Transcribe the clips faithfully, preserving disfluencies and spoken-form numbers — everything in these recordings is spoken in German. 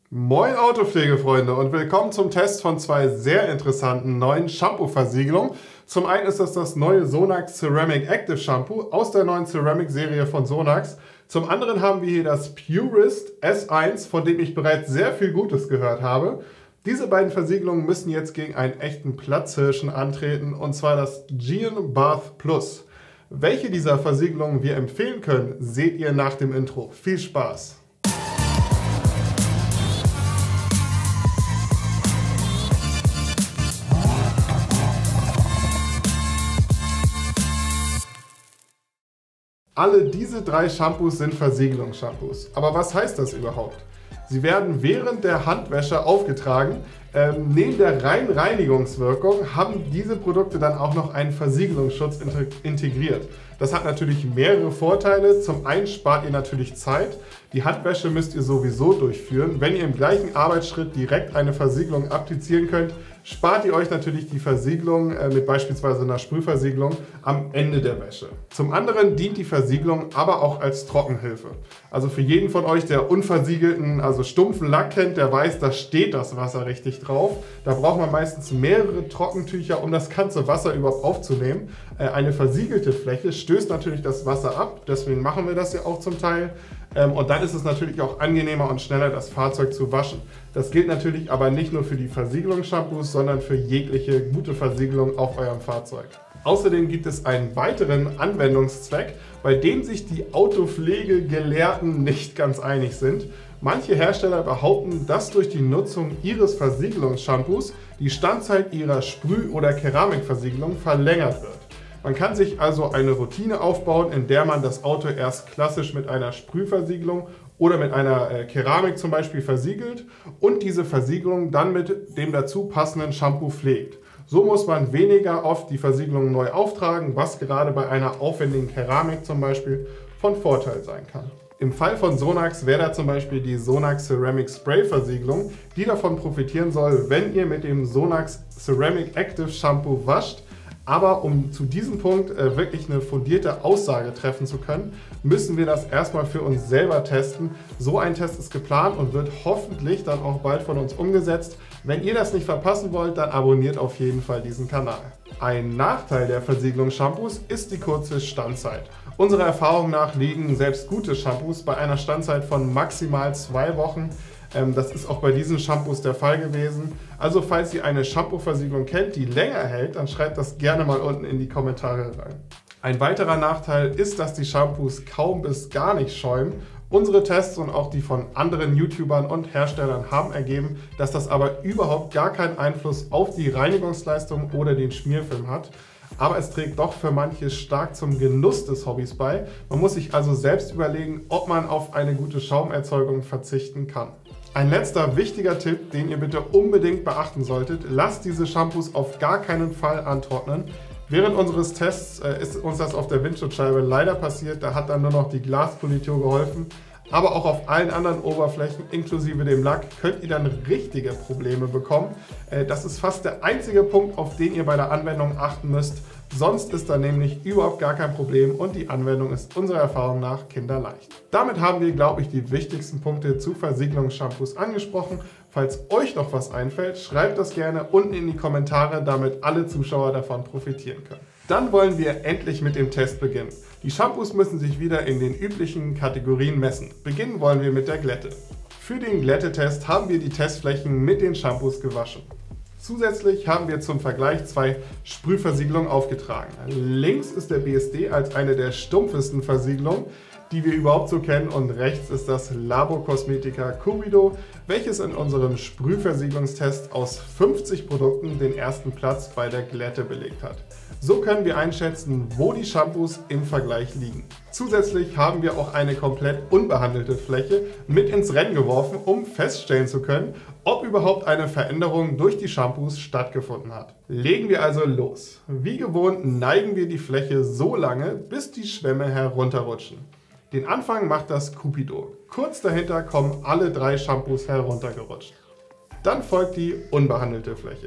Moin Autopflegefreunde und willkommen zum Test von zwei sehr interessanten neuen Shampoo-Versiegelungen. Zum einen ist das das neue Sonax Ceramic Active Shampoo aus der neuen Ceramic-Serie von Sonax. Zum anderen haben wir hier das Purist S eins, von dem ich bereits sehr viel Gutes gehört habe. Diese beiden Versiegelungen müssen jetzt gegen einen echten Platzhirschen antreten, und zwar das Geon Bath Plus. Welche dieser Versiegelungen wir empfehlen können, seht ihr nach dem Intro. Viel Spaß! Alle diese drei Shampoos sind Versiegelungsshampoos. Aber was heißt das überhaupt? Sie werden während der Handwäsche aufgetragen. Ähm, neben der reinen Reinigungswirkung haben diese Produkte dann auch noch einen Versiegelungsschutz integriert. Das hat natürlich mehrere Vorteile. Zum einen spart ihr natürlich Zeit. Die Handwäsche müsst ihr sowieso durchführen. Wenn ihr im gleichen Arbeitsschritt direkt eine Versiegelung applizieren könnt, spart ihr euch natürlich die Versiegelung äh, mit beispielsweise einer Sprühversiegelung am Ende der Wäsche. Zum anderen dient die Versiegelung aber auch als Trockenhilfe. Also für jeden von euch, der unversiegelten, also stumpfen Lack kennt, der weiß, da steht das Wasser richtig drauf. Da braucht man meistens mehrere Trockentücher, um das ganze Wasser überhaupt aufzunehmen. Äh, eine versiegelte Fläche stößt natürlich das Wasser ab, deswegen machen wir das ja auch zum Teil. Ähm, und dann ist es natürlich auch angenehmer und schneller, das Fahrzeug zu waschen. Das gilt natürlich aber nicht nur für die Versiegelungsshampoos, sondern für jegliche gute Versiegelung auf eurem Fahrzeug. Außerdem gibt es einen weiteren Anwendungszweck, bei dem sich die Autopflegegelehrten nicht ganz einig sind. Manche Hersteller behaupten, dass durch die Nutzung ihres Versiegelungsshampoos die Standzeit ihrer Sprüh- oder Keramikversiegelung verlängert wird. Man kann sich also eine Routine aufbauen, in der man das Auto erst klassisch mit einer Sprühversiegelung oder mit einer äh, Keramik zum Beispiel versiegelt und diese Versiegelung dann mit dem dazu passenden Shampoo pflegt. So muss man weniger oft die Versiegelung neu auftragen, was gerade bei einer aufwendigen Keramik zum Beispiel von Vorteil sein kann. Im Fall von Sonax wäre da zum Beispiel die Sonax Ceramic Spray Versiegelung, die davon profitieren soll, wenn ihr mit dem Sonax Ceramic Active Shampoo wascht. Aber um zu diesem Punkt äh, wirklich eine fundierte Aussage treffen zu können, müssen wir das erstmal für uns selber testen. So ein Test ist geplant und wird hoffentlich dann auch bald von uns umgesetzt. Wenn ihr das nicht verpassen wollt, dann abonniert auf jeden Fall diesen Kanal. Ein Nachteil der Versiegelungsshampoos ist die kurze Standzeit. Unserer Erfahrung nach liegen selbst gute Shampoos bei einer Standzeit von maximal zwei Wochen. Das ist auch bei diesen Shampoos der Fall gewesen. Also falls ihr eine Shampoo-Versiegelung kennt, die länger hält, dann schreibt das gerne mal unten in die Kommentare rein. Ein weiterer Nachteil ist, dass die Shampoos kaum bis gar nicht schäumen. Unsere Tests und auch die von anderen YouTubern und Herstellern haben ergeben, dass das aber überhaupt gar keinen Einfluss auf die Reinigungsleistung oder den Schmierfilm hat. Aber es trägt doch für manche stark zum Genuss des Hobbys bei. Man muss sich also selbst überlegen, ob man auf eine gute Schaumerzeugung verzichten kann. Ein letzter wichtiger Tipp, den ihr bitte unbedingt beachten solltet: Lasst diese Shampoos auf gar keinen Fall antrocknen. Während unseres Tests äh, ist uns das auf der Windschutzscheibe leider passiert, da hat dann nur noch die Glaspolitur geholfen. Aber auch auf allen anderen Oberflächen, inklusive dem Lack, könnt ihr dann richtige Probleme bekommen. Äh, das ist fast der einzige Punkt, auf den ihr bei der Anwendung achten müsst. Sonst ist da nämlich überhaupt gar kein Problem und die Anwendung ist unserer Erfahrung nach kinderleicht. Damit haben wir, glaube ich, die wichtigsten Punkte zu Versiegelungsshampoos angesprochen. Falls euch noch was einfällt, schreibt das gerne unten in die Kommentare, damit alle Zuschauer davon profitieren können. Dann wollen wir endlich mit dem Test beginnen. Die Shampoos müssen sich wieder in den üblichen Kategorien messen. Beginnen wollen wir mit der Glätte. Für den Glättetest haben wir die Testflächen mit den Shampoos gewaschen. Zusätzlich haben wir zum Vergleich zwei Sprühversiegelungen aufgetragen. Links ist der B S D als eine der stumpfesten Versiegelungen, die wir überhaupt so kennen, und rechts ist das Labo Cosmetica Cupido, welches in unserem Sprühversiegelungstest aus fünfzig Produkten den ersten Platz bei der Glätte belegt hat. So können wir einschätzen, wo die Shampoos im Vergleich liegen. Zusätzlich haben wir auch eine komplett unbehandelte Fläche mit ins Rennen geworfen, um feststellen zu können, ob überhaupt eine Veränderung durch die Shampoos stattgefunden hat. Legen wir also los. Wie gewohnt neigen wir die Fläche so lange, bis die Schwämme herunterrutschen. Den Anfang macht das Cupido. Kurz dahinter kommen alle drei Shampoos heruntergerutscht. Dann folgt die unbehandelte Fläche.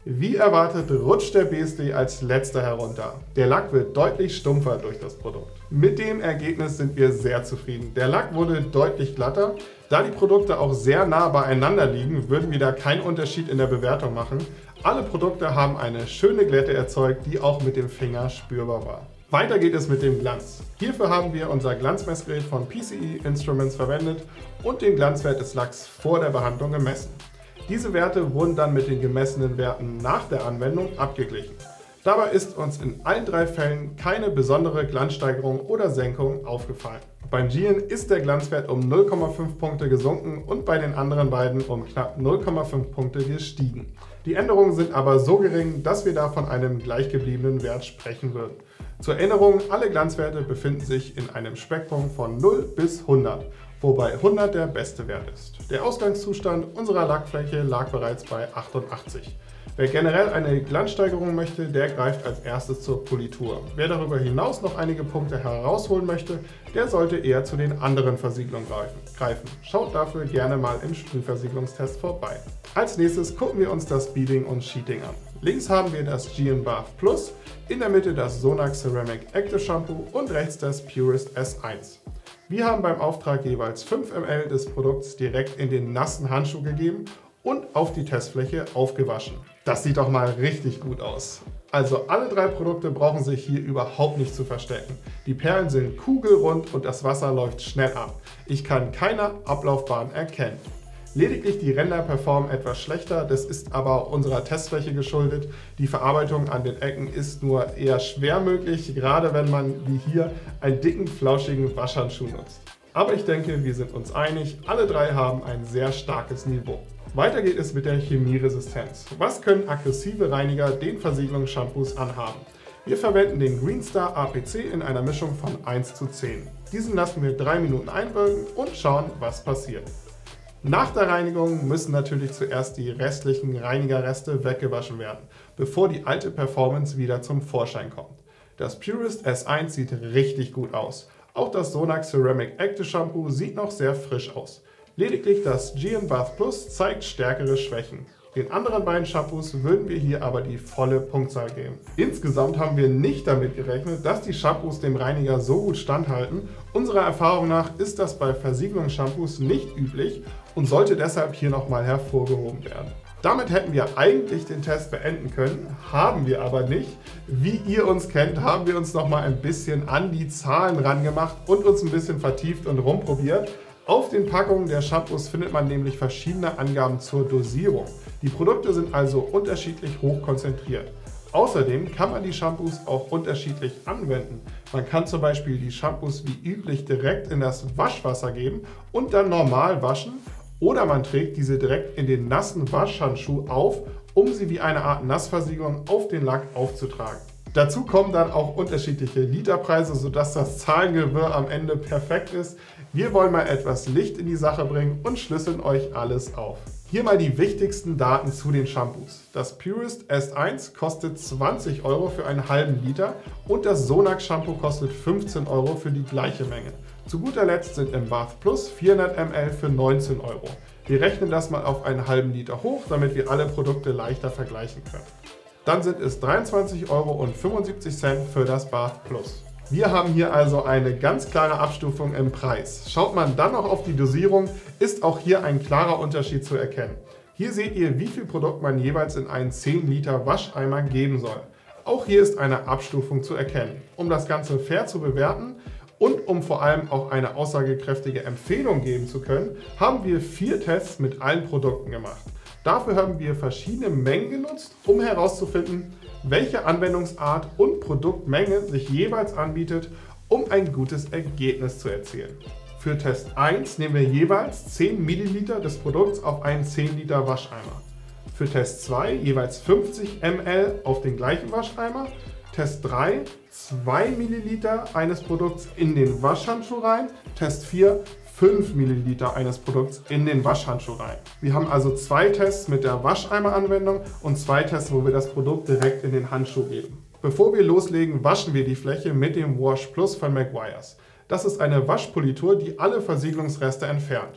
Wie erwartet rutscht der B S D als letzter herunter. Der Lack wird deutlich stumpfer durch das Produkt. Mit dem Ergebnis sind wir sehr zufrieden. Der Lack wurde deutlich glatter. Da die Produkte auch sehr nah beieinander liegen, würden wir da keinen Unterschied in der Bewertung machen. Alle Produkte haben eine schöne Glätte erzeugt, die auch mit dem Finger spürbar war. Weiter geht es mit dem Glanz. Hierfür haben wir unser Glanzmessgerät von P C E Instruments verwendet und den Glanzwert des Lacks vor der Behandlung gemessen. Diese Werte wurden dann mit den gemessenen Werten nach der Anwendung abgeglichen. Dabei ist uns in allen drei Fällen keine besondere Glanzsteigerung oder Senkung aufgefallen. Beim Gian ist der Glanzwert um null Komma fünf Punkte gesunken und bei den anderen beiden um knapp null Komma fünf Punkte gestiegen. Die Änderungen sind aber so gering, dass wir da von einem gleichgebliebenen Wert sprechen würden. Zur Erinnerung, alle Glanzwerte befinden sich in einem Spektrum von null bis hundert, wobei hundert der beste Wert ist. Der Ausgangszustand unserer Lackfläche lag bereits bei achtundachtzig. Wer generell eine Glanzsteigerung möchte, der greift als erstes zur Politur. Wer darüber hinaus noch einige Punkte herausholen möchte, der sollte eher zu den anderen Versiegelungen greifen. Schaut dafür gerne mal im Sprühversiegelungstest vorbei. Als nächstes gucken wir uns das Beading und Sheeting an. Links haben wir das Gian Bath Plus, in der Mitte das Sonax Ceramic Active Shampoo und rechts das Purist S eins. Wir haben beim Auftrag jeweils fünf Milliliter des Produkts direkt in den nassen Handschuh gegeben und auf die Testfläche aufgewaschen. Das sieht doch mal richtig gut aus. Also alle drei Produkte brauchen sich hier überhaupt nicht zu verstecken. Die Perlen sind kugelrund und das Wasser läuft schnell ab. Ich kann keine Ablaufbahn erkennen. Lediglich die Ränder performen etwas schlechter, das ist aber unserer Testfläche geschuldet. Die Verarbeitung an den Ecken ist nur eher schwer möglich, gerade wenn man wie hier einen dicken, flauschigen Waschhandschuh nutzt. Aber ich denke, wir sind uns einig, alle drei haben ein sehr starkes Niveau. Weiter geht es mit der Chemieresistenz. Was können aggressive Reiniger den Versiegelungsshampoos anhaben? Wir verwenden den Greenstar A P C in einer Mischung von eins zu zehn. Diesen lassen wir drei Minuten einwirken und schauen, was passiert. Nach der Reinigung müssen natürlich zuerst die restlichen Reinigerreste weggewaschen werden, bevor die alte Performance wieder zum Vorschein kommt. Das Purist S eins sieht richtig gut aus. Auch das Sonax Ceramic Active Shampoo sieht noch sehr frisch aus. Lediglich das Gian Bath Plus zeigt stärkere Schwächen. Den anderen beiden Shampoos würden wir hier aber die volle Punktzahl geben. Insgesamt haben wir nicht damit gerechnet, dass die Shampoos dem Reiniger so gut standhalten. Unserer Erfahrung nach ist das bei Versiegelungsshampoos nicht üblich und sollte deshalb hier nochmal hervorgehoben werden. Damit hätten wir eigentlich den Test beenden können, haben wir aber nicht. Wie ihr uns kennt, haben wir uns nochmal ein bisschen an die Zahlen rangemacht und uns ein bisschen vertieft und rumprobiert. Auf den Packungen der Shampoos findet man nämlich verschiedene Angaben zur Dosierung. Die Produkte sind also unterschiedlich hoch konzentriert. Außerdem kann man die Shampoos auch unterschiedlich anwenden. Man kann zum Beispiel die Shampoos wie üblich direkt in das Waschwasser geben und dann normal waschen, oder man trägt diese direkt in den nassen Waschhandschuh auf, um sie wie eine Art Nassversiegelung auf den Lack aufzutragen. Dazu kommen dann auch unterschiedliche Literpreise, sodass das Zahlengewirr am Ende perfekt ist. Wir wollen mal etwas Licht in die Sache bringen und schlüsseln euch alles auf. Hier mal die wichtigsten Daten zu den Shampoos. Das Purist S eins kostet zwanzig Euro für einen halben Liter und das Sonax Shampoo kostet fünfzehn Euro für die gleiche Menge. Zu guter Letzt sind im Bath Plus vierhundert Milliliter für neunzehn Euro. Wir rechnen das mal auf einen halben Liter hoch, damit wir alle Produkte leichter vergleichen können. Dann sind es dreiundzwanzig Euro fünfundsiebzig für das Bath Plus. Wir haben hier also eine ganz klare Abstufung im Preis. Schaut man dann noch auf die Dosierung, ist auch hier ein klarer Unterschied zu erkennen. Hier seht ihr, wie viel Produkt man jeweils in einen zehn Liter Wascheimer geben soll. Auch hier ist eine Abstufung zu erkennen. Um das Ganze fair zu bewerten und um vor allem auch eine aussagekräftige Empfehlung geben zu können, haben wir vier Tests mit allen Produkten gemacht. Dafür haben wir verschiedene Mengen genutzt, um herauszufinden, welche Anwendungsart und Produktmenge sich jeweils anbietet, um ein gutes Ergebnis zu erzielen. Für Test eins nehmen wir jeweils zehn Milliliter des Produkts auf einen zehn Liter Wascheimer. Für Test zwei jeweils fünfzig Milliliter auf den gleichen Wascheimer. Test drei zwei Milliliter eines Produkts in den Waschhandschuh rein. Test vier fünf Milliliter eines Produkts in den Waschhandschuh rein. Wir haben also zwei Tests mit der Wascheimer-Anwendung und zwei Tests, wo wir das Produkt direkt in den Handschuh geben. Bevor wir loslegen, waschen wir die Fläche mit dem Wash Plus von Meguiar's. Das ist eine Waschpolitur, die alle Versiegelungsreste entfernt.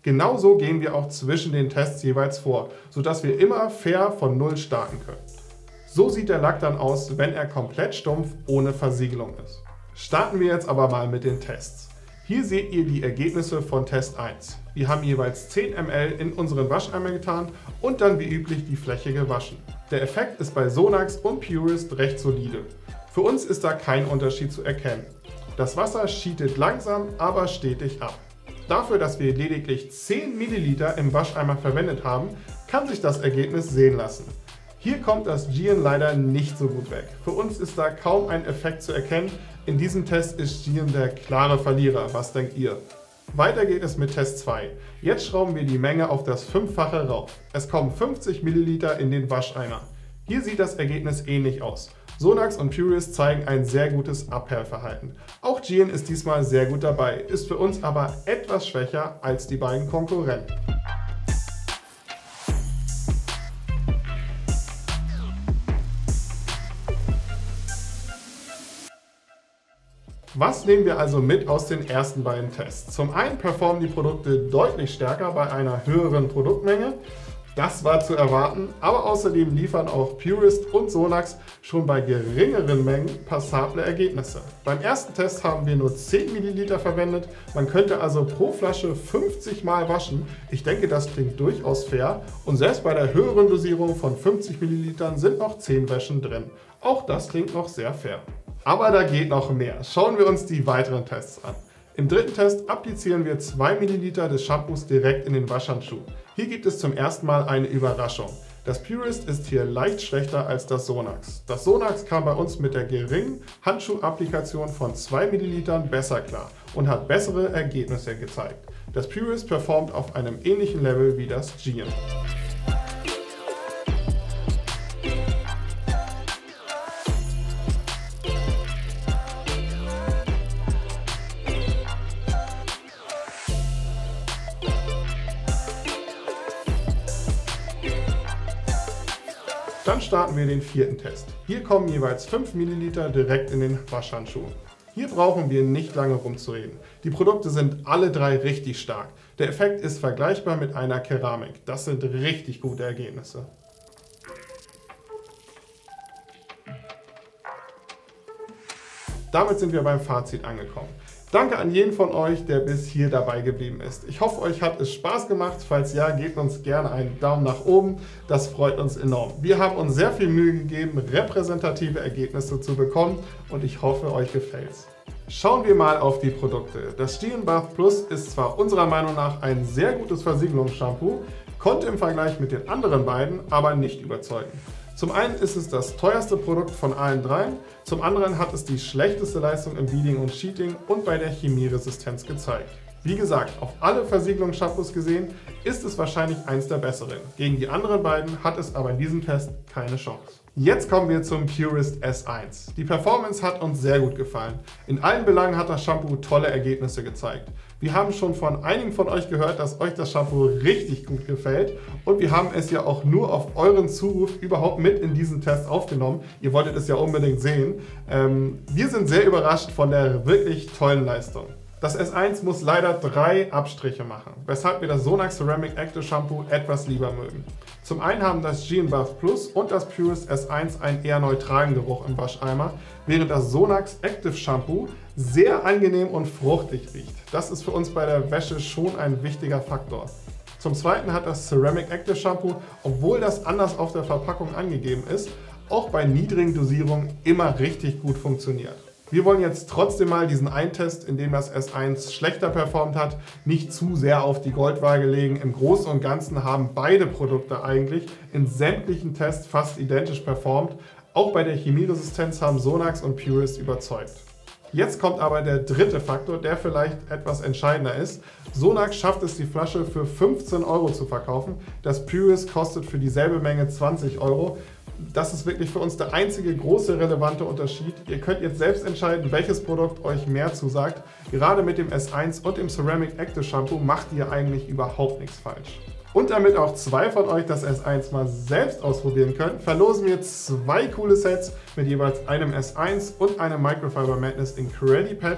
Genauso gehen wir auch zwischen den Tests jeweils vor, sodass wir immer fair von Null starten können. So sieht der Lack dann aus, wenn er komplett stumpf ohne Versiegelung ist. Starten wir jetzt aber mal mit den Tests. Hier seht ihr die Ergebnisse von Test eins. Wir haben jeweils zehn Milliliter in unseren Wascheimer getan und dann wie üblich die Fläche gewaschen. Der Effekt ist bei Sonax und Purist recht solide. Für uns ist da kein Unterschied zu erkennen. Das Wasser sheetet langsam, aber stetig ab. Dafür, dass wir lediglich zehn Milliliter im Wascheimer verwendet haben, kann sich das Ergebnis sehen lassen. Hier kommt das Giant leider nicht so gut weg. Für uns ist da kaum ein Effekt zu erkennen. In diesem Test ist Giant der klare Verlierer. Was denkt ihr? Weiter geht es mit Test zwei. Jetzt schrauben wir die Menge auf das Fünffache rauf. Es kommen fünfzig Milliliter in den Wascheimer. Hier sieht das Ergebnis ähnlich aus. Sonax und Purist zeigen ein sehr gutes Abperlverhalten. Auch Giant ist diesmal sehr gut dabei, ist für uns aber etwas schwächer als die beiden Konkurrenten. Was nehmen wir also mit aus den ersten beiden Tests? Zum einen performen die Produkte deutlich stärker bei einer höheren Produktmenge. Das war zu erwarten, aber außerdem liefern auch Purist und Sonax schon bei geringeren Mengen passable Ergebnisse. Beim ersten Test haben wir nur zehn Milliliter verwendet, man könnte also pro Flasche fünfzig Mal waschen. Ich denke, das klingt durchaus fair und selbst bei der höheren Dosierung von fünfzig Millilitern sind noch zehn Wäschen drin. Auch das klingt noch sehr fair. Aber da geht noch mehr. Schauen wir uns die weiteren Tests an. Im dritten Test applizieren wir zwei Milliliter des Shampoos direkt in den Waschhandschuh. Hier gibt es zum ersten Mal eine Überraschung. Das Purist ist hier leicht schlechter als das Sonax. Das Sonax kam bei uns mit der geringen Handschuhapplikation von zwei Millilitern besser klar und hat bessere Ergebnisse gezeigt. Das Purist performt auf einem ähnlichen Level wie das Giant. Dann starten wir den vierten Test. Hier kommen jeweils fünf Milliliter direkt in den Waschhandschuh. Hier brauchen wir nicht lange rumzureden. Die Produkte sind alle drei richtig stark. Der Effekt ist vergleichbar mit einer Keramik. Das sind richtig gute Ergebnisse. Damit sind wir beim Fazit angekommen. Danke an jeden von euch, der bis hier dabei geblieben ist. Ich hoffe, euch hat es Spaß gemacht. Falls ja, gebt uns gerne einen Daumen nach oben. Das freut uns enorm. Wir haben uns sehr viel Mühe gegeben, repräsentative Ergebnisse zu bekommen und ich hoffe, euch gefällt's. Schauen wir mal auf die Produkte. Das Giant Bath Plus ist zwar unserer Meinung nach ein sehr gutes Versiegelungsshampoo, konnte im Vergleich mit den anderen beiden aber nicht überzeugen. Zum einen ist es das teuerste Produkt von allen dreien, zum anderen hat es die schlechteste Leistung im Beading und Sheeting und bei der Chemieresistenz gezeigt. Wie gesagt, auf alle Versiegelungsshampoos gesehen, ist es wahrscheinlich eins der besseren. Gegen die anderen beiden hat es aber in diesem Test keine Chance. Jetzt kommen wir zum Purist S eins. Die Performance hat uns sehr gut gefallen. In allen Belangen hat das Shampoo tolle Ergebnisse gezeigt. Wir haben schon von einigen von euch gehört, dass euch das Shampoo richtig gut gefällt und wir haben es ja auch nur auf euren Zuruf überhaupt mit in diesen Test aufgenommen. Ihr wolltet es ja unbedingt sehen. Ähm, wir sind sehr überrascht von der wirklich tollen Leistung. Das S eins muss leider drei Abstriche machen, weshalb wir das Sonax Ceramic Active Shampoo etwas lieber mögen. Zum einen haben das Giant Bath Plus und das Purist S eins einen eher neutralen Geruch im Wascheimer, während das Sonax Active Shampoo sehr angenehm und fruchtig riecht. Das ist für uns bei der Wäsche schon ein wichtiger Faktor. Zum zweiten hat das Ceramic Active Shampoo, obwohl das anders auf der Verpackung angegeben ist, auch bei niedrigen Dosierungen immer richtig gut funktioniert. Wir wollen jetzt trotzdem mal diesen einen Test, in dem das S eins schlechter performt hat, nicht zu sehr auf die Goldwaage legen. Im Großen und Ganzen haben beide Produkte eigentlich in sämtlichen Tests fast identisch performt. Auch bei der Chemieresistenz haben Sonax und Purist überzeugt. Jetzt kommt aber der dritte Faktor, der vielleicht etwas entscheidender ist. Sonax schafft es, die Flasche für fünfzehn Euro zu verkaufen. Das Purist kostet für dieselbe Menge zwanzig Euro. Das ist wirklich für uns der einzige große relevante Unterschied. Ihr könnt jetzt selbst entscheiden, welches Produkt euch mehr zusagt. Gerade mit dem S eins und dem Ceramic Active Shampoo macht ihr eigentlich überhaupt nichts falsch. Und damit auch zwei von euch das S eins mal selbst ausprobieren können, verlosen wir zwei coole Sets mit jeweils einem S eins und einem Microfiber Madness in Credi Pad.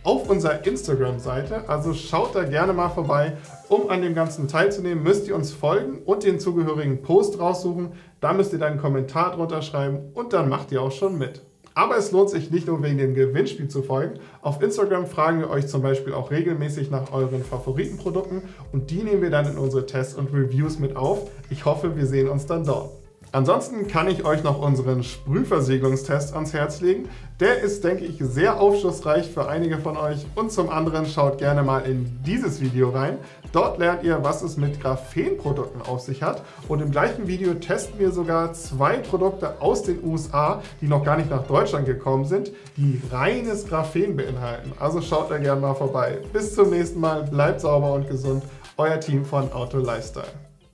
auf unserer Instagram-Seite, also schaut da gerne mal vorbei. Um an dem Ganzen teilzunehmen, müsst ihr uns folgen und den zugehörigen Post raussuchen. Da müsst ihr dann einen Kommentar drunter schreiben und dann macht ihr auch schon mit. Aber es lohnt sich nicht nur wegen dem Gewinnspiel zu folgen. Auf Instagram fragen wir euch zum Beispiel auch regelmäßig nach euren Favoritenprodukten und die nehmen wir dann in unsere Tests und Reviews mit auf. Ich hoffe, wir sehen uns dann dort. Ansonsten kann ich euch noch unseren Sprühversiegelungstest ans Herz legen. Der ist, denke ich, sehr aufschlussreich für einige von euch. Und zum anderen schaut gerne mal in dieses Video rein. Dort lernt ihr, was es mit Graphenprodukten auf sich hat. Und im gleichen Video testen wir sogar zwei Produkte aus den U S A, die noch gar nicht nach Deutschland gekommen sind, die reines Graphen beinhalten. Also schaut da gerne mal vorbei. Bis zum nächsten Mal, bleibt sauber und gesund. Euer Team von Auto Lifestyle.